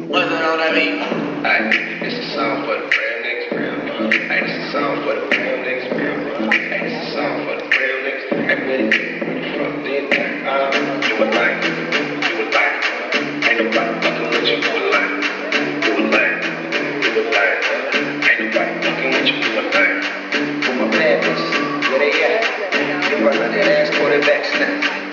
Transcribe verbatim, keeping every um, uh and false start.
What's that on that beat? Hey, this is a song for the real niggas, real niggas. Hey, this is a song for the real niggas, real niggas. Hey, this is a song for the real niggas. Hey, with it, from then, uh, do a thing, do a thing. Ain't nobody fucking with you, do a line, do a line, do a thing. Ain't nobody fucking with you, do a thing. For my bad bitches, where they at? They run out that ass, quarterback snap.